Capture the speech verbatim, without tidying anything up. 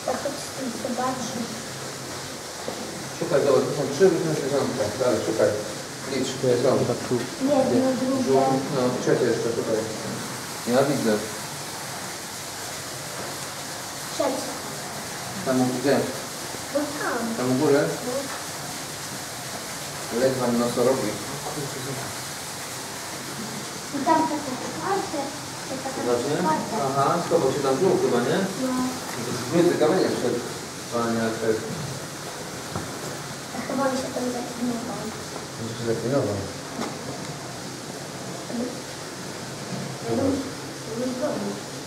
Tak chodź z tym zobaczyć. Szukaj, dobra, to są trzy różne zwierzątka. Dalej, szukaj. Licz, tu jest on. Jedno, drugie. No, trzecie jeszcze, szukaj. Ja widzę. Trzecie. Tam gdzie? No tam. Tam u góry? No. Legwan nosorogi. I tam takie czwarte. To taka Właśnie? czwarta. Aha, schował się tam w dół chyba, nie? No. To jest między kamienia przed. Panie, to jest... A chyba mi się tam zaklinował. Może się zaklinował. No. No. No.